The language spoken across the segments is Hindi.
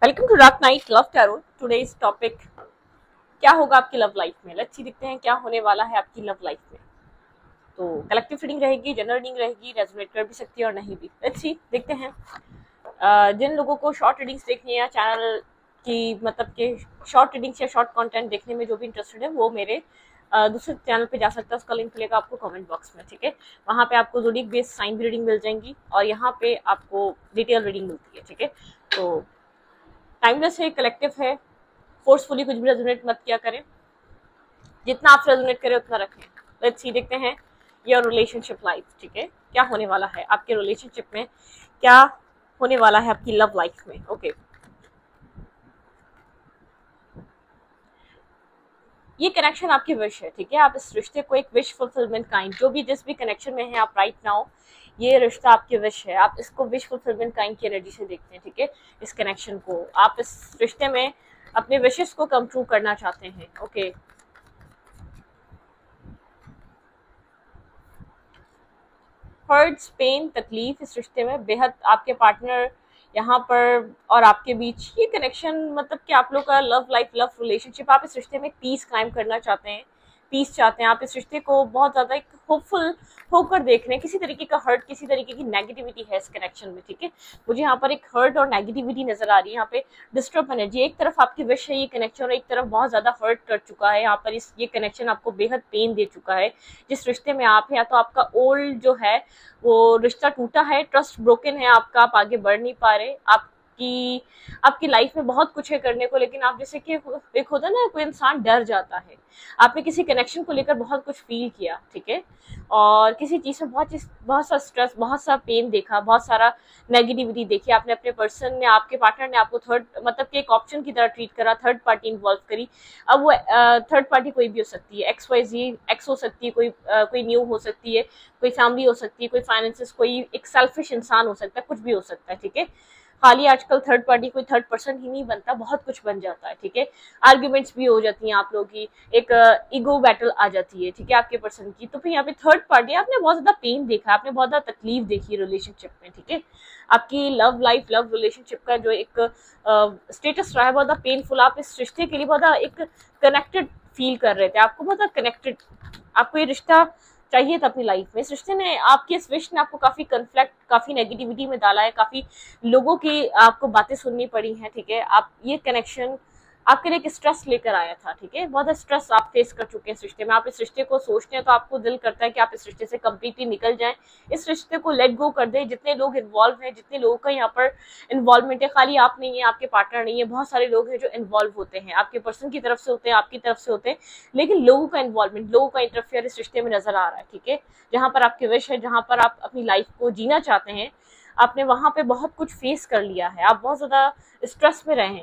Welcome to dark night love tarot. Today's topic क्या होगा आपकी लव लाइफ में। लेट्स सी देखते हैं क्या होने वाला है आपकी लव लाइफ में। तो कलेक्टिव रीडिंग रहेगी, जनरल रीडिंग रहेगी, रेजोनेट कर भी सकती है और नहीं भी। लेट्स सी देखते हैं। जिन लोगों को शॉर्ट रीडिंग्स देखनी है चैनल की, मतलब कि शॉर्ट रीडिंग्स या शॉर्ट कंटेंट देखने में जो भी इंटरेस्टेड है वो मेरे दूसरे चैनल पे जा सकता है। उसका लिंक मिलेगा आपको कमेंट बॉक्स में, ठीक है। वहाँ पे आपको ज़ोडिएक बेस्ड साइन भी रीडिंग मिल जाएंगी और यहाँ पे आपको डिटेल रीडिंग मिलती है, ठीक है। तो टाइमलेस है, कलेक्टिव है, फोर्सफुली कुछ भी रेजोनेट मत किया करें, जितना आप रेजोनेट करें उतना रखें। लेट्स सी देखते हैं योर रिलेशनशिप लाइफ, ठीक है। क्या होने वाला है आपके रिलेशनशिप में, क्या होने वाला है आपकी लव लाइफ में। ओके ये कनेक्शन आपकी विश है, ठीक है। आप इस रिश्ते को एक विश फुलफिलमेंट काइंड, जो भी जिस भी कनेक्शन में है आप राइट नाउ, ये रिश्ता आपकी विश है। आप इसको विश फुलफिलमेंट काइंड की एनर्जी से देखते हैं, ठीक है। इस कनेक्शन को आप इस रिश्ते में अपने विशेस को कम ट्रू करना चाहते हैं। ओके हर्ट्स, पेन, तकलीफ इस रिश्ते में बेहद आपके पार्टनर यहाँ पर और आपके बीच ये कनेक्शन, मतलब कि आप लोग का लव लाइफ, लव रिलेशनशिप, आप इस रिश्ते में पीस कायम करना चाहते हैं, पीस चाहते हैं। आप इस रिश्ते को बहुत ज़्यादा एक होपफुल होकर देख रहे हैं। किसी तरीके का हर्ट, किसी तरीके की नेगेटिविटी है इस कनेक्शन में, ठीक है। मुझे यहाँ पर एक हर्ट और नेगेटिविटी नजर आ रही है, यहाँ पे डिस्टर्ब एनर्जी। एक तरफ आपकी विश है ये कनेक्शन और एक तरफ बहुत ज़्यादा हर्ट कर चुका है यहाँ पर। ये कनेक्शन आपको बेहद पेन दे चुका है। जिस रिश्ते में आप हैं, या तो आपका ओल्ड जो है वो रिश्ता टूटा है, ट्रस्ट ब्रोकन है आपका, आप आगे बढ़ नहीं पा रहे। आपकी लाइफ में बहुत कुछ है करने को, लेकिन आप जैसे कि एक होता है ना, कोई इंसान डर जाता है। आपने किसी कनेक्शन को लेकर बहुत कुछ फील किया, ठीक है, और किसी चीज़ में बहुत सा स्ट्रेस, बहुत सा पेन देखा, बहुत सारा नेगेटिविटी देखी। आपने अपने पर्सन ने, आपके पार्टनर ने आपको थर्ड, मतलब कि एक ऑप्शन की तरह ट्रीट करा, थर्ड पार्टी इन्वॉल्व करी। अब वो थर्ड पार्टी कोई भी हो सकती है, XYZ एक्स हो सकती है, कोई न्यू हो सकती है, कोई फैमिली हो सकती है, कोई फाइनेंसिस, कोई एक सेल्फिश इंसान हो सकता है, कुछ भी हो सकता है, ठीक है। खाली आजकल थर्ड पार्टी कोई थर्ड पर्सन ही नहीं बनता, बहुत कुछ बन जाता है, ठीक है। आर्ग्यूमेंट्स भी हो जाती हैं आप लोगों की, एक ईगो बैटल आ जाती है, ठीक है, आपके पर्सन की। तो फिर यहाँ पे थर्ड पार्टी, आपने बहुत ज्यादा पेन देखा, आपने बहुत ज्यादा तकलीफ देखी रिलेशनशिप में, ठीक है। आपकी लव लाइफ, लव रिलेशनशिप का जो एक स्टेटस रहा है बहुत ज्यादा पेनफुल। आप इस रिश्ते के लिए बहुत ज्यादा एक कनेक्टेड फील कर रहे थे, आपको बहुत ज्यादा कनेक्टेड, आपको ये रिश्ता चाहिए था अपनी लाइफ में। इस रिश्ते ने, आपकी इस विश ने आपको काफी कन्फ्लिक्ट, काफी नेगेटिविटी में डाला है, काफी लोगों की आपको बातें सुननी पड़ी हैं, ठीक है। आप ये कनेक्शन आपके लिए एक स्ट्रेस लेकर आया था, ठीक है। बहुत स्ट्रेस आप फेस कर चुके हैं इस रिश्ते में। आप इस रिश्ते को सोचते हैं तो आपको दिल करता है कि आप इस रिश्ते से कंप्लीटली निकल जाएं, इस रिश्ते को लेट गो कर दें। जितने लोग इन्वॉल्व हैं, जितने लोगों का यहाँ पर इन्वॉल्वमेंट है, खाली आप नहीं है, आपके पार्टनर नहीं है, बहुत सारे लोग हैं जो इन्वॉल्व होते हैं, आपके पर्सन की तरफ से होते हैं, आपकी तरफ से होते हैं, लेकिन लोगों का इन्वॉल्वमेंट, लोगों का इंटरफेयर इस रिश्ते में नजर आ रहा है, ठीक है। जहाँ पर आपकी विश है, जहाँ पर आप अपनी लाइफ को जीना चाहते हैं, आपने वहां पे बहुत कुछ फेस कर लिया है, आप बहुत ज्यादा स्ट्रेस में रहे हैं,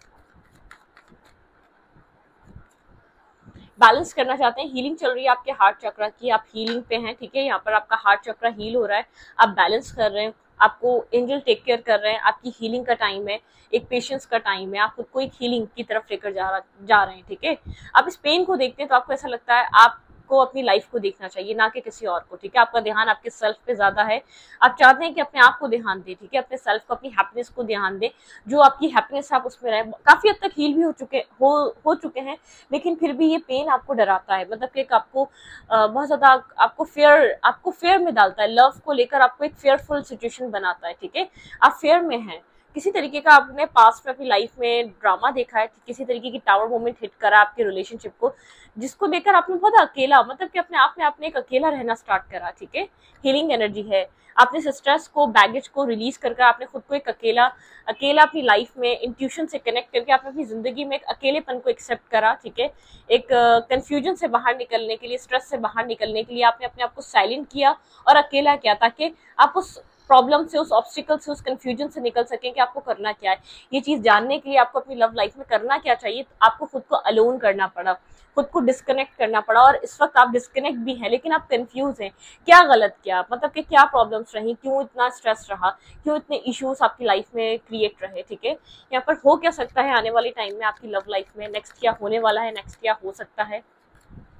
बैलेंस करना चाहते हैं। हीलिंग चल रही है आपके हार्ट चक्र की, आप हीलिंग पे हैं, ठीक है। यहाँ पर आपका हार्ट चक्र हील हो रहा है, आप बैलेंस कर रहे हैं, आपको एंजल टेक केयर कर रहे हैं। आपकी हीलिंग का टाइम है, एक पेशेंस का टाइम है, आप खुद को एक हीलिंग की तरफ लेकर जा रहे हैं, ठीक है। आप इस पेन को देखते हैं तो आपको ऐसा लगता है आपको अपनी लाइफ को देखना चाहिए, ना कि किसी और को, ठीक है। आपका ध्यान आपके सेल्फ पे ज्यादा है, आप चाहते हैं कि अपने आप को ध्यान दें, ठीक है, अपने सेल्फ को, अपनी हैप्पीनेस को ध्यान दें। जो आपकी हैप्पीनेस आप उसमें रहे, काफी हद तक हील भी हो चुके हैं, लेकिन फिर भी ये पेन आपको डराता है, मतलब कि आपको बहुत ज्यादा आपको फेयर में डालता है। लव को लेकर आपको एक फेयरफुल सिचुएशन बनाता है, ठीक है। आप फेयर में हैं। किसी तरीके का आपने पास्ट में अपनी लाइफ में ड्रामा देखा है, किसी तरीके की टावर मोमेंट हिट करा आपके रिलेशनशिप को, जिसको लेकर आपने बहुत अकेला, मतलब कि अपने आप में आपने एक अकेला रहना स्टार्ट करा, ठीक है। हीलिंग एनर्जी है, आपने स्ट्रेस को, बैगेज को रिलीज करके आपने खुद को एक अकेला अपनी लाइफ में इंट्यूशन से कनेक्ट करके आपने अपनी जिंदगी में एक अकेलेपन को एक्सेप्ट करा, ठीक है। एक कंफ्यूजन से बाहर निकलने के लिए, स्ट्रेस से बाहर निकलने के लिए आपने अपने आप को साइलेंट किया और अकेला किया, ताकि आप उस प्रॉब्लम से, उस ऑब्स्टिकल से, उस कंफ्यूजन से निकल सकें कि आपको करना क्या है। ये चीज जानने के लिए आपको अपनी लव लाइफ में करना क्या चाहिए, आपको खुद को अलोन करना पड़ा, खुद को डिस्कनेक्ट करना पड़ा। और इस वक्त आप डिस्कनेक्ट भी हैं, लेकिन आप कंफ्यूज हैं, क्या गलत किया, मतलब कि क्या प्रॉब्लम्स रही, क्यों इतना स्ट्रेस रहा, क्यों इतने इश्यूज आपकी लाइफ में क्रिएट रहे, ठीक है। यहाँ पर हो क्या सकता है आने वाले टाइम में आपकी लव लाइफ में, नेक्स्ट क्या होने वाला है, नेक्स्ट क्या हो सकता है।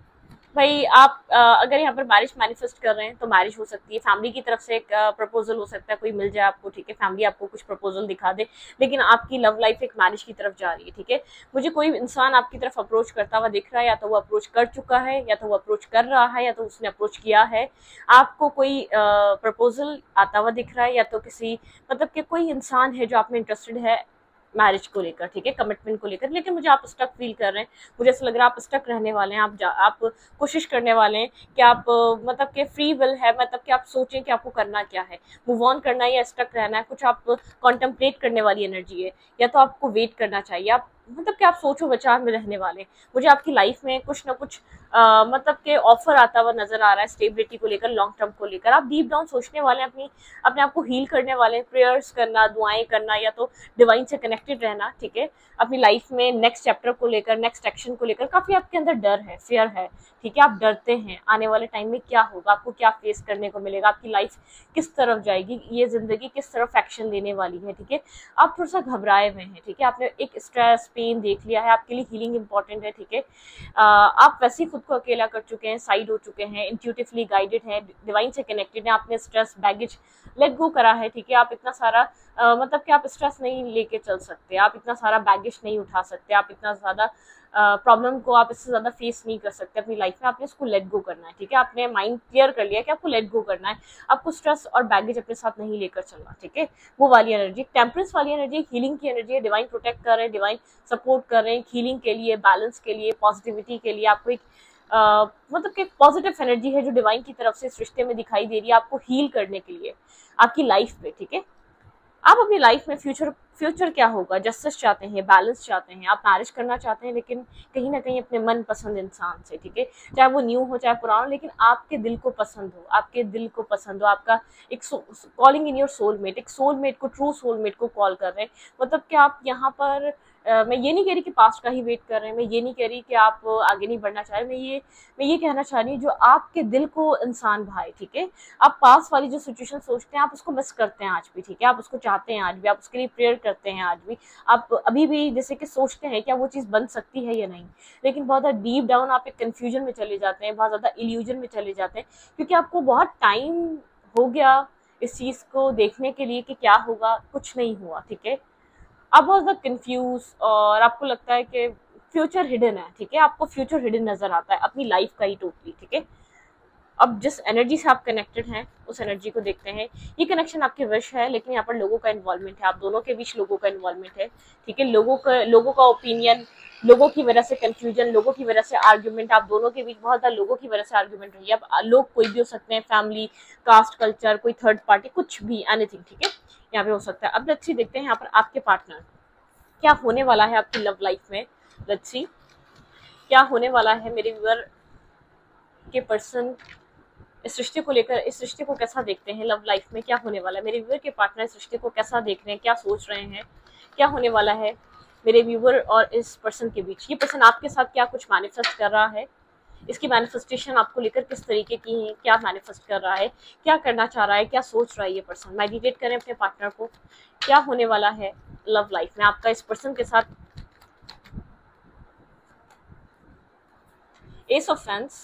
भाई आप अगर यहाँ पर मैरिज मैनिफेस्ट कर रहे हैं तो मैरिज हो सकती है, फैमिली की तरफ से एक प्रपोजल हो सकता है, कोई मिल जाए आपको, ठीक है, फैमिली आपको कुछ प्रपोजल दिखा दे, लेकिन आपकी लव लाइफ एक मैरिज की तरफ जा रही है, ठीक है। मुझे कोई इंसान आपकी तरफ अप्रोच करता हुआ दिख रहा है, या तो वो अप्रोच कर चुका है, या तो वो अप्रोच कर रहा है, या तो उसने अप्रोच किया है। आपको कोई प्रपोजल आता हुआ दिख रहा है, या तो किसी मतलब कि कोई इंसान है जो आप में इंटरेस्टेड है मैरिज को लेकर, ठीक है, कमिटमेंट को लेकर, लेकिन मुझे आप स्टक फील कर रहे हैं, मुझे ऐसा लग रहा है आप स्टक रहने वाले हैं, आप कोशिश करने वाले हैं कि आप मतलब कि फ्री विल है, मतलब कि आप सोचें कि आपको करना क्या है, मूव ऑन करना है या स्टक रहना है, कुछ आप कॉन्टेम्पलेट करने वाली एनर्जी है, या तो आपको वेट करना चाहिए, आप मतलब कि आप सोचो विचार में रहने वाले हैं। मुझे आपकी लाइफ में कुछ ना कुछ मतलब कि ऑफर आता हुआ नजर आ रहा है, स्टेबिलिटी को लेकर, लॉन्ग टर्म को लेकर। आप डीप डाउन सोचने वाले हैं, अपने आप को हील करने वाले हैं, प्रेयर्स करना, दुआएं करना, या तो डिवाइन से कनेक्टेड रहना, ठीक है। अपनी लाइफ में नेक्स्ट चैप्टर को लेकर, नेक्स्ट एक्शन को लेकर काफी आपके अंदर डर है, फियर है, ठीक है। आप डरते हैं आने वाले टाइम में क्या होगा, आपको क्या फेस करने को मिलेगा, आपकी लाइफ किस तरफ जाएगी, ये जिंदगी किस तरफ एक्शन लेने वाली है, ठीक है। आप थोड़ा सा घबराए हुए हैं, ठीक है। आपने एक स्ट्रेस पेन देख लिया है, आपके लिए हीलिंग इंपॉर्टेंट है, ठीक है। आप वैसे ही खुद को अकेला कर चुके हैं, साइड हो चुके हैं, इंट्यूटिवली गाइडेड हैं, डिवाइन से कनेक्टेड हैं, आपने स्ट्रेस बैगेज लेट गो करा है, ठीक है। आप इतना सारा मतलब कि आप स्ट्रेस नहीं लेके चल सकते, आप इतना सारा बैगेज नहीं उठा सकते, आप इतना ज़्यादा प्रॉब्लम को आप इससे ज़्यादा फेस नहीं कर सकते अपनी लाइफ में। आपने इसको लेट गो करना है, ठीक है। आपने माइंड क्लियर कर लिया कि आपको लेट गो करना है, आपको स्ट्रेस और बैगेज अपने साथ नहीं लेकर चलना, ठीक है। वो वाली एनर्जी, टेम्परेंस वाली एनर्जी, हीलिंग की एनर्जी है, डिवाइन प्रोटेक्ट कर रहे हैं, डिवाइन सपोर्ट कर रहे हैं, हीलिंग के लिए, बैलेंस के लिए, पॉजिटिविटी के लिए। आपको एक मतलब कि पॉजिटिव एनर्जी है जो डिवाइन की तरफ से इस रिश्ते में दिखाई दे रही है, आपको हील करने के लिए आपकी लाइफ पे, ठीक है। आप अपनी लाइफ में फ्यूचर क्या होगा, जस्टिस चाहते हैं, बैलेंस चाहते हैं, आप मैरिज करना चाहते हैं, लेकिन कहीं ना कहीं अपने मन पसंद इंसान से, ठीक है। चाहे वो न्यू हो चाहे पुराना, लेकिन आपके दिल को पसंद हो, आपके दिल को पसंद हो, आपका एक कॉलिंग इन योर सोलमेट, एक सोलमेट को, ट्रू सोलमेट को कॉल कर रहे हैं। मतलब कि आप यहाँ पर मैं ये नहीं कह रही कि पास्ट का ही वेट कर रहे हैं, मैं ये नहीं कह रही कि आप आगे नहीं बढ़ना चाह रहे, मैं ये कहना चाह रही हूँ जो आपके दिल को इंसान भाई, ठीक है। आप पास वाली जो सिचुएशन सोचते हैं, आप उसको मिस करते हैं आज भी, ठीक है। आप उसको चाहते हैं आज भी, आप उसके लिए प्रेयर करते हैं आज भी, आप अभी भी जैसे कि सोचते हैं क्या वो चीज़ बन सकती है या नहीं, लेकिन बहुत ज़्यादा डीप डाउन आप एक कन्फ्यूजन में चले जाते हैं, बहुत ज़्यादा इल्यूजन में चले जाते हैं, क्योंकि आपको बहुत टाइम हो गया इस चीज़ को देखने के लिए कि क्या होगा, कुछ नहीं हुआ, ठीक है। आप बहुत ज़्यादा कन्फ्यूज, और आपको लगता है कि फ्यूचर हिडन है, ठीक है। आपको फ्यूचर हिडन नजर आता है अपनी लाइफ का ही टोटली, ठीक है। अब जिस एनर्जी से आप कनेक्टेड हैं उस एनर्जी को देखते हैं। ये कनेक्शन आपके विश है, लेकिन यहाँ पर लोगों का इन्वॉल्वमेंट है, आप दोनों के बीच लोगों का इन्वॉल्वमेंट है, ठीक है। लोगों का ओपिनियन, लोगों की वजह से कंफ्यूजन, लोगों की वजह से आर्ग्यूमेंट, आप दोनों के बीच बहुत ज़्यादा लोगों की वजह से आर्ग्यूमेंट रही है। अब लोग कोई भी हो सकते हैं, फैमिली, कास्ट, कल्चर, कोई थर्ड पार्टी, कुछ भी, एनीथिंग, ठीक है, यहाँ पे हो सकता है। अब लेट्स सी देखते हैं यहाँ पर आपके पार्टनर क्या होने वाला है आपकी लव लाइफ में। लेट्स सी क्या होने वाला है मेरे व्यूअर के पर्सन इस रिश्ते को लेकर, इस रिश्ते को कैसा देखते हैं, लव लाइफ में क्या होने वाला है। मेरे व्यूअर के पार्टनर इस रिश्ते को कैसा देख रहे हैं, क्या सोच रहे हैं, क्या होने वाला है मेरे व्यूअर और इस पर्सन के बीच। ये पर्सन आपके साथ क्या कुछ मैनिफेस्ट कर रहा है, इसकी मैनिफेस्टेशन आपको लेकर किस तरीके की है, क्या मैनिफेस्ट कर रहा है, क्या करना चाह रहा है, क्या सोच रहा है ये पर्सन। मेडिटेट करें अपने पार्टनर को, क्या होने वाला है लव लाइफ में आपका इस पर्सन के साथ। एस ऑफ फैंस,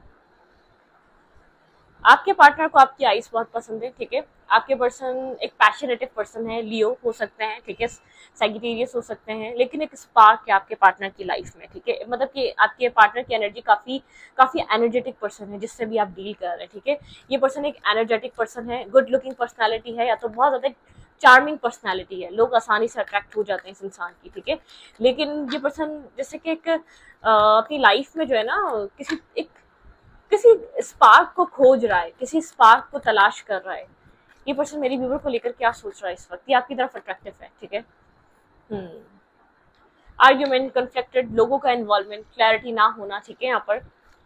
आपके पार्टनर को आपकी आइस बहुत पसंद है, ठीक है। आपके पर्सन एक पैशनेटिव पर्सन है, लियो हो सकते हैं, ठीक है, सैजिटेरियस हो सकते हैं, लेकिन एक स्पार्क है आपके पार्टनर की लाइफ में, ठीक है। मतलब कि आपके पार्टनर की एनर्जी काफी काफी एनर्जेटिक पर्सन है जिससे भी आप डील कर रहे हैं, ठीक है। ये पर्सन एक एनर्जेटिक पर्सन है, गुड लुकिंग पर्सनैलिटी है, या तो बहुत ज्यादा चार्मिंग पर्सनैलिटी है, लोग आसानी से अट्रैक्ट हो जाते हैं इस इंसान की, ठीक है। लेकिन ये पर्सन जैसे कि एक अपनी लाइफ में जो है ना, किसी स्पार्क को खोज रहा है, किसी स्पार्क को तलाश कर रहा है। ये पर्सन मेरी व्यूवर को लेकर क्या सोच रहा है इस वक्त, ये आपकी तरफ अट्रैक्टिव है, ठीक है। आर्ग्यूमेंट, कन्फ्लिक्टेड, लोगों का इन्वॉल्वमेंट, क्लैरिटी ना होना, ठीक है। यहाँ पर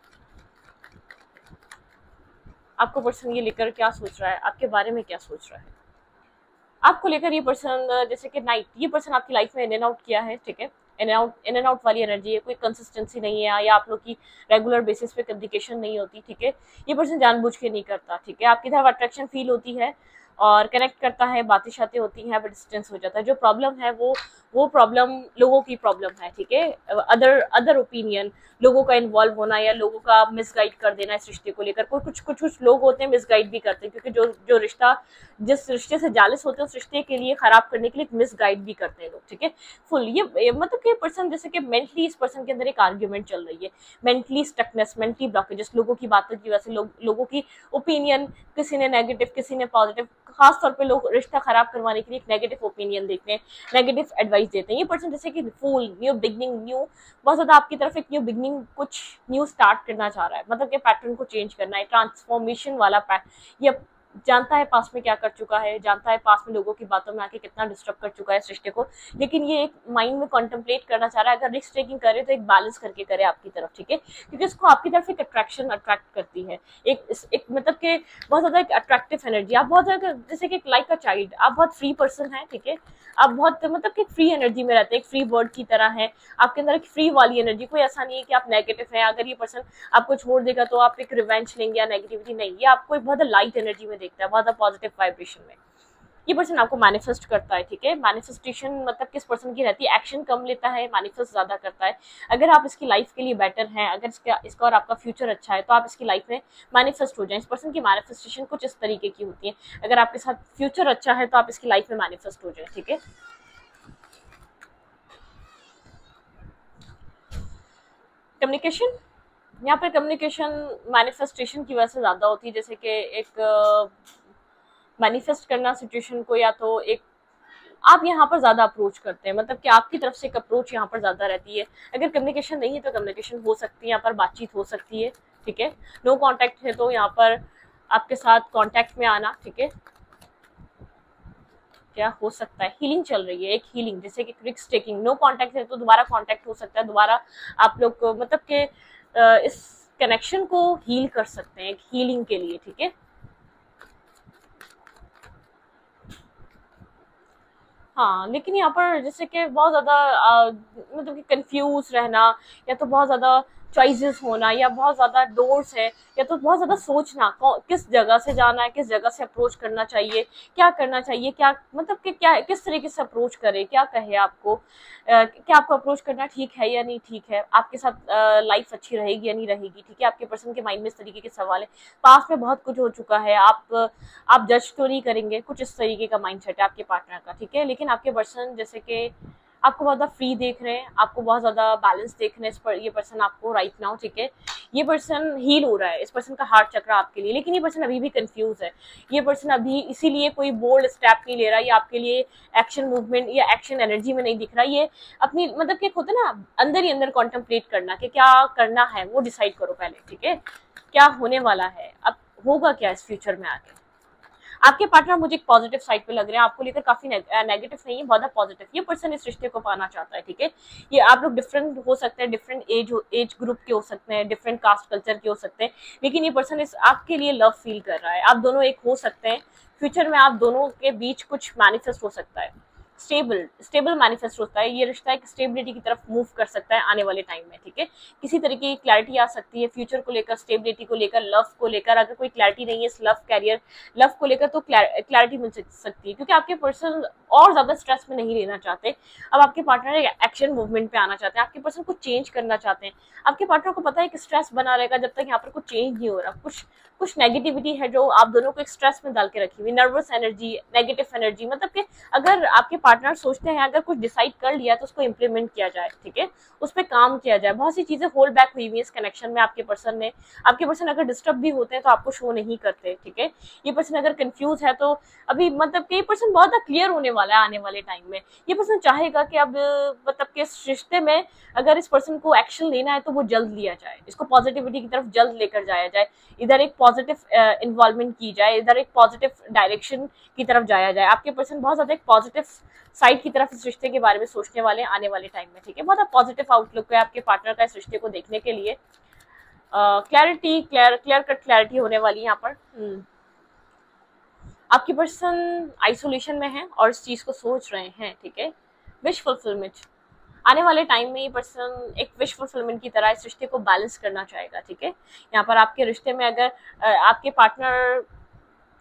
आपको पर्सन ये लेकर क्या सोच रहा है, आपके बारे में क्या सोच रहा है, आपको लेकर ये पर्सन जैसे कि नाइट, ये पर्सन आपकी लाइफ में इन एंड आउट किया है, ठीक है। इन एंड आउट वाली एनर्जी है, कोई कंसिस्टेंसी नहीं है, या आप लोग की रेगुलर बेसिस पे कम्युनिकेशन नहीं होती, ठीक है। ये पर्सन जानबूझ के नहीं करता, ठीक है। आपकी तरफ अट्रैक्शन फील होती है, और कनेक्ट करता है, बातें शातें होती हैं, बट डिस्टेंस हो जाता है। जो प्रॉब्लम है वो प्रॉब्लम लोगों की प्रॉब्लम है, ठीक है। अदर ओपिनियन, लोगों का इन्वॉल्व होना या लोगों का मिसगाइड कर देना इस रिश्ते को लेकर। कोई कुछ लोग होते हैं मिसगाइड भी करते हैं, क्योंकि जो रिश्ता, जिस रिश्ते से जालिस होते हैं उस रिश्ते के लिए खराब करने के लिए मिसगाइड भी करते हैं लोग, ठीक है। फुल ये मतलब कि पर्सन जैसे कि मेंटली इस पर्सन के अंदर एक आर्ग्यूमेंट चल रही है, मेंटली स्टकनेस, मेंटली ब्लॉकेजेस, लोगों की बातों की वजह से, लोगों की ओपिनियन, किसी ने नेगेटिव किसी ने पॉजिटिव, खास तौर पे लोग रिश्ता खराब करवाने के लिए एक नेगेटिव ओपिनियन देखते हैं, नेगेटिव एडवाइस देते हैं। ये पर्सन जैसे कि फुल न्यू बिगनिंग, बहुत ज्यादा आपकी तरफ एक न्यू बिगनिंग, कुछ न्यू स्टार्ट करना चाह रहा है, मतलब कि पैटर्न को चेंज करना है, ट्रांसफॉर्मेशन वाला ये जानता है पास में क्या कर चुका है, जानता है पास में लोगों की बातों में आके कितना डिस्टर्ब कर चुका है इस रिश्ते को, लेकिन ये एक माइंड में कॉन्टेम्पलेट करना चाह रहा है। अगर रिस्क टेकिंग करे तो एक बैलेंस करके करे आपकी तरफ, ठीक है, क्योंकि इसको आपकी तरफ एक अट्रैक्शन अट्रैक्ट करती है, एक मतलब के बहुत ज्यादा एक अट्रैक्टिव एनर्जी। आप बहुत ज्यादा जैसे कि लाइक अ चाइल्ड, आप बहुत फ्री पर्सन है, ठीक है, आप बहुत मतलब कि फ्री एनर्जी में रहते हैं, एक फ्री बर्ड की तरह है आपके अंदर, एक फ्री वाली एनर्जी। कोई ऐसा नहीं है कि आप नेगेटिव हैं, अगर ये पर्सन आपको छोड़ देगा तो आप एक रिवेंज लेंगे या नेगेटिविटी, नहीं, ये आपको एक बहुत लाइट एनर्जी में देखता है, बहुत पॉजिटिव वाइब्रेशन में। ये पर्सन आपको मैनिफेस्ट करता है, ठीक है। मैनिफेस्टेशन मतलब किस पर्सन की रहती है, एक्शन कम लेता है, मैनिफेस्ट ज्यादा करता है। अगर आप इसकी लाइफ के लिए बेटर हैं, अगर इसका और आपका फ्यूचर अच्छा है, तो आप इसकी लाइफ में मैनिफेस्ट हो जाए। इस पर्सन की मैनिफेस्टेशन कुछ इस तरीके की होती है, अगर आपके साथ फ्यूचर अच्छा है तो आप इसकी लाइफ में मैनिफेस्ट हो जाए, ठीक है। कम्युनिकेशन, यहाँ पर कम्युनिकेशन मैनिफेस्टेशन की वजह से ज्यादा होती है, जैसे कि एक मैनिफेस्ट करना सिचुएशन को, या तो एक आप यहाँ पर ज्यादा अप्रोच करते हैं, मतलब कि आपकी तरफ से एक अप्रोच यहाँ पर ज्यादा रहती है। अगर कम्युनिकेशन नहीं है तो कम्युनिकेशन हो सकती है, यहाँ पर बातचीत हो सकती है, ठीक है। नो कांटेक्ट है तो यहाँ पर आपके साथ कांटेक्ट में आना, ठीक है, क्या हो सकता है, हीलिंग चल रही है, एक हीलिंग, जैसे कि रिस्क टेकिंग। नो कांटेक्ट है तो दोबारा कांटेक्ट हो सकता है, दोबारा आप लोग मतलब के इस कनेक्शन को हील कर सकते हैं, एक हीलिंग के लिए, ठीक है। हाँ, लेकिन यहाँ पर जैसे कि बहुत ज़्यादा मतलब कि कंफ्यूज रहना, या तो बहुत ज़्यादा चॉइसेस होना, या बहुत ज़्यादा डोर्स है, या तो बहुत ज़्यादा सोचना किस जगह से जाना है, किस जगह से अप्रोच करना चाहिए, क्या करना चाहिए, क्या मतलब कि क्या किस तरीके से अप्रोच करे, क्या कहे आपको, क्या आपको अप्रोच करना ठीक है या नहीं ठीक है, आपके साथ लाइफ अच्छी रहेगी या नहीं रहेगी, ठीक है। आपके पर्सन के माइंड में इस तरीके के सवाल है, पास में बहुत कुछ हो चुका है, आप जज तो नहीं करेंगे, कुछ इस तरीके का माइंडसेट है आपके पार्टनर का, ठीक है। लेकिन आपके पर्सन जैसे कि आपको बहुत ज़्यादा फ्री देख रहे हैं, आपको बहुत ज़्यादा बैलेंस देख रहे हैं, इस पर ये पर्सन आपको राइट नाउ, ठीक है। ये पर्सन हील हो रहा है, इस पर्सन का हार्ट चक्र आपके लिए, लेकिन ये पर्सन अभी भी कंफ्यूज है। ये पर्सन अभी इसीलिए कोई बोल्ड स्टेप नहीं ले रहा, ये आपके लिए एक्शन मूवमेंट या एक्शन एनर्जी में नहीं दिख रहा। ये अपनी मतलब कि होता है ना, अंदर ही अंदर कॉन्टेम्पलेट करना कि क्या करना है, वो डिसाइड करो पहले, ठीक है, क्या होने वाला है, अब होगा क्या इस फ्यूचर में आगे। आपके पार्टनर मुझे एक पॉजिटिव साइड पे लग रहे हैं, आपको लेकर काफी नेगेटिव नहीं है, बहुत पॉजिटिव। ये पर्सन इस रिश्ते को पाना चाहता है, ठीक है। ये आप लोग डिफरेंट हो सकते हैं, डिफरेंट एज ग्रुप के हो सकते हैं, डिफरेंट कास्ट कल्चर के हो सकते हैं, लेकिन ये पर्सन इस आपके लिए लव फील कर रहा है। आप दोनों एक हो सकते हैं, फ्यूचर में आप दोनों के बीच कुछ मैनिफेस्ट हो सकता है, स्टेबल मैनिफेस्ट होता है। ये रिश्ता एक स्टेबिलिटी की तरफ मूव कर सकता है आने वाले टाइम में, ठीक है। किसी तरीके की क्लैरिटी आ सकती है फ्यूचर को लेकर, स्टेबिलिटी को लेकर, लव को लेकर। अगर कोई क्लैरिटी नहीं है इस लव कैरियर लव को लेकर तो क्लैरिटी मिल सकती है, क्योंकि आपके पर्सन और ज्यादा स्ट्रेस में नहीं लेना चाहते। अब आपके पार्टनर एक्शन मूवमेंट पे आना चाहते हैं, आपके पर्सन को चेंज करना चाहते हैं। आपके पार्टनर को पता है कि स्ट्रेस बना रहेगा जब तक यहाँ पर कुछ चेंज नहीं हो रहा, कुछ नेगेटिविटी है जो आप दोनों को एक स्ट्रेस में डाल के रखी हुई, नर्वस एनर्जी, नेगेटिव एनर्जी। मतलब कि अगर आपके पार्टनर सोचते हैं अगर कुछ डिसाइड कर लिया तो उसको इम्प्लीमेंट किया जाए, ठीक है, उस पर काम किया जाए। बहुत सी चीजें होल्ड बैक हुई हुई है इस कनेक्शन में आपके पर्सन ने। आपके पर्सन अगर डिस्टर्ब भी होते हैं तो आपको शो नहीं करते, ठीक है। ये पर्सन अगर कंफ्यूज है तो अभी मतलब कि ये पर्सन बहुत क्लियर होने वाला है आने वाले टाइम में। ये पर्सन चाहेगा कि अब मतलब कि इस रिश्ते में अगर इस पर्सन को एक्शन लेना है तो वो जल्द लिया जाए, इसको पॉजिटिविटी की तरफ जल्द लेकर जाया जाए, इधर एक पॉजिटिव इन्वॉल्वमेंट की जाए, इधर एक पॉजिटिव डायरेक्शन की तरफ जाया जाए। आपके पर्सन बहुत ज्यादा एक पॉजिटिव साइड की तरफ इस रिश्ते के बारे में सोचने वाले हैं आने वाले टाइम में, ठीक है। बहुत पॉजिटिव आउटलुक है आपके पार्टनर का इस रिश्ते को देखने के लिए। क्लियर कट क्लैरिटी होने वाली है यहाँ पर। आपकी पर्सन आइसोलेशन में है और इस चीज को सोच रहे हैं, ठीक है। विश फुलफिलमेंट आने वाले टाइम में ये पर्सन एक विश फुलफिलमेंट की तरह इस रिश्ते को बैलेंस करना चाहेगा, ठीक है। यहाँ पर आपके रिश्ते में अगर आपके पार्टनर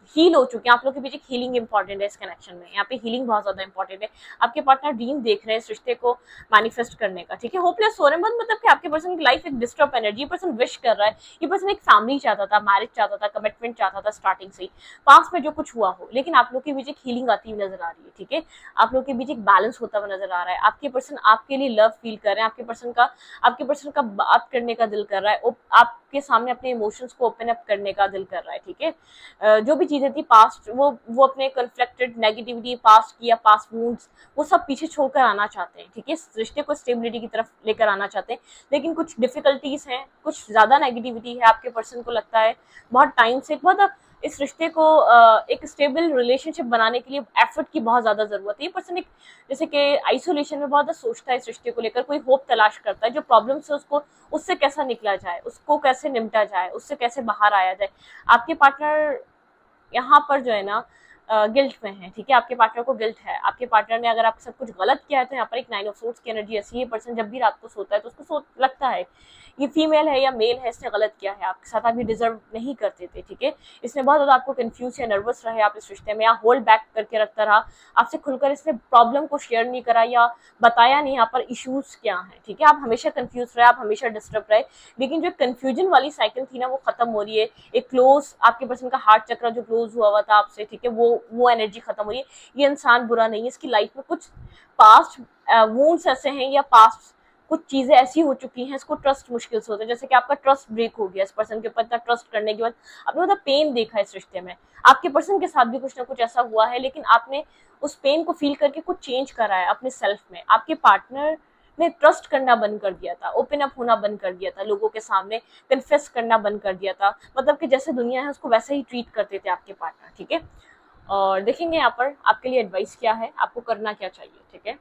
हील हो चुके हैं, आप लोग के बीच एक हीलिंग इंपॉर्टेंट है इस कनेक्शन में, यहाँ पे हीलिंग बहुत ज्यादा इंपॉर्टेंट है। आपके पार्टनर ड्रीम देख रहे हैं इस रिश्ते को मैनिफेस्ट करने का, ठीक है। होपलेस हो रहे हैं मतलब कि आपके पर्सन की लाइफ एक डिस्टर्ब एनर्जी, ये पर्सन विश कर रहा है, ये पर्सन एक फैमिली चाहता था, मैरिज चाहता था, कमिटमेंट चाहता था स्टार्टिंग से ही, पास्ट में जो कुछ हुआ हो, लेकिन आप लोग के बीच एक हीलिंग आती हुई नजर आ रही है, ठीक है। आप लोग के बीच एक बैलेंस होता हुआ नजर आ रहा है, आपके पर्सन आपके लिए लव फील कर रहे हैं, आपके पर्सन का बात करने का दिल कर रहा है, आपके सामने अपने इमोशंस को ओपन अप करने का दिल कर रहा है, ठीक है। जो भी चीजें थी पास्ट, वो अपने कन्फ्लिक्टेड नेगेटिविटी पास्ट की या पास्ट वुंड्स, वो सब पीछे छोड़कर आना चाहते हैं, ठीक है। इस रिश्ते को स्टेबिलिटी की तरफ लेकर आना चाहते हैं, लेकिन कुछ डिफिकल्टीज हैं, कुछ ज्यादा नेगेटिविटी है, आपके पर्सन को लगता है बहुत टाइम से बहुत इस रिश्ते को एक स्टेबल रिलेशनशिप बनाने के लिए एफर्ट की बहुत ज्यादा जरूरत है। ये पर्सन एक जैसे कि आइसोलेशन में बहुत ज्यादा सोचता है इस रिश्ते को लेकर, कोई होप तलाश करता है, जो प्रॉब्लम है उसको, उससे कैसा निकला जाए, उसको कैसे निपटा जाए, उससे कैसे बाहर आया जाए। आपके पार्टनर यहाँ पर जो है ना गिल्ट में है, ठीक है। आपके पार्टनर को गिल्ट है, आपके पार्टनर ने अगर आपके साथ कुछ गलत किया है तो यहाँ पर एक 9 ऑफ सोर्ड्स की एनर्जी ऐसी है, पर्सन जब भी रात को सोता है तो उसको लगता है ये फीमेल है या मेल है, इसने गलत किया है, आपके साथ आप ये डिजर्व नहीं करते थे, ठीक है। इसने बहुत ज्यादा आपको कंफ्यूज या नर्वस रहे आप इस रिश्ते में, या होल्ड बैक करके रखता रहा, आपसे खुलकर इसने प्रॉब्लम को शेयर नहीं करा या बताया नहीं यहाँ पर इश्यूज क्या है, ठीक है। आप हमेशा कंफ्यूज रहे, आप हमेशा डिस्टर्ब रहे, लेकिन जो कंफ्यूजन वाली साइकिल थी ना वो खत्म हो रही है। एक क्लोज आपके पर्सन का हार्ट चक्र जो क्लोज हुआ था आपसे, ठीक है, वो एनर्जी खत्म हो रही है। ये इंसान बुरा नहीं है, इसकी लाइफ में कुछ पास्ट वुंड्स ऐसे हैं या पास्ट कुछ चीजें ऐसी हो चुकी हैं, इसको ट्रस्ट मुश्किल से होता है, जैसे कि आपका ट्रस्ट ब्रेक हो गया इस पर्सन के ऊपर, इतना ट्रस्ट करने के बाद आपने मतलब पेन देखा इस रिश्ते में, आपके पर्सन के साथ भी कुछ ना कुछ ऐसा हुआ है, लेकिन आपने उस पेन को फील करके कुछ चेंज करा है अपने सेल्फ में। आपके पार्टनर ने ट्रस्ट करना बंद कर दिया था, ओपन अप होना बंद कर दिया था, लोगों के सामने कन्फेस करना बंद कर दिया था, मतलब कि जैसे दुनिया है उसको वैसे ही ट्रीट करते थे आपके पार्टनर, ठीक है। और देखेंगे यहाँ पर आपके लिए एडवाइस क्या है, आपको करना क्या चाहिए, ठीक है।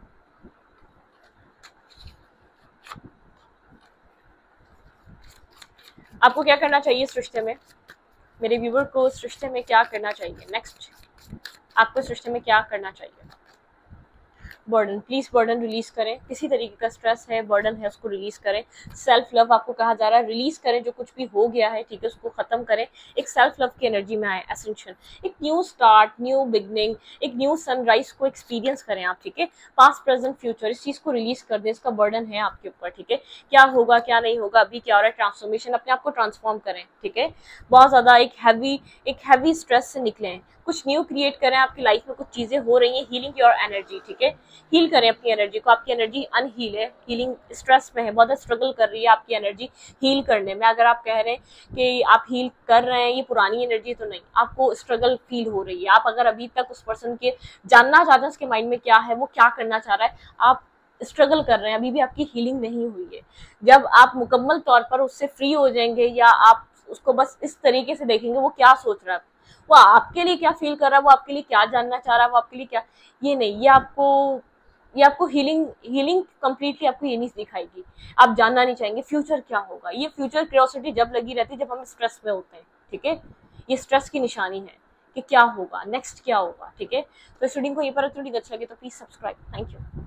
आपको क्या करना चाहिए इस रिश्ते में, मेरे व्यूवर को इस रिश्ते में क्या करना चाहिए, नेक्स्ट आपको इस रिश्ते में क्या करना चाहिए। बर्डन, प्लीज बर्डन रिलीज करें, किसी तरीके का स्ट्रेस है, बर्डन है, उसको रिलीज करें। सेल्फ लव आपको कहा जा रहा है, रिलीज करें जो कुछ भी हो गया है, ठीक है, उसको खत्म करें, एक सेल्फ लव की एनर्जी में आए, एसेंशियल एक न्यू स्टार्ट, न्यू बिगनिंग, एक न्यू सनराइज को एक्सपीरियंस करें आप, ठीक है। पास्ट प्रेजेंट फ्यूचर इस चीज को रिलीज कर दें, इसका बर्डन है आपके ऊपर, ठीक है। क्या होगा क्या नहीं होगा, अभी क्या हो रहा है, ट्रांसफॉर्मेशन, अपने आप को ट्रांसफॉर्म करें, ठीक है। बहुत ज्यादा एक हैवी स्ट्रेस से निकलें, कुछ न्यू क्रिएट करें, आपकी लाइफ में कुछ चीजें हो रही हैं, हीलिंग योर एनर्जी, ठीक है। हील करें अपनी एनर्जी को, आपकी एनर्जी अनहील है, हीलिंग स्ट्रेस में है, बहुत स्ट्रगल कर रही है आपकी एनर्जी हील करने में। अगर आप कह रहे हैं कि आप हील कर रहे हैं, ये पुरानी एनर्जी तो नहीं, आपको स्ट्रगल फील हो रही है। आप अगर अभी तक उस पर्सन के जानना चाहते हैं उसके माइंड में क्या है, वो क्या करना चाह रहा है, आप स्ट्रगल कर रहे हैं, अभी भी आपकी हीलिंग नहीं हुई है। जब आप मुकम्मल तौर पर उससे फ्री हो जाएंगे या आप उसको बस इस तरीके से देखेंगे वो क्या सोच रहा है, वो आपके लिए क्या फील कर रहा है, वो आपके लिए क्या जानना चाह रहा है, वो आपके लिए क्या, ये नहीं, ये आपको हीलिंग कंप्लीटली आपको ये नहीं दिखाएगी। आप जानना नहीं चाहेंगे फ्यूचर क्या होगा, ये फ्यूचर क्यूरियोसिटी जब लगी रहती है जब हम स्ट्रेस में होते हैं, ठीक है। ये स्ट्रेस की निशानी है कि क्या होगा नेक्स्ट, क्या होगा, ठीक है। तो इस रीडिंग को ये पर थोड़ी अच्छा लगे तो प्लीज सब्सक्राइब, थैंक यू।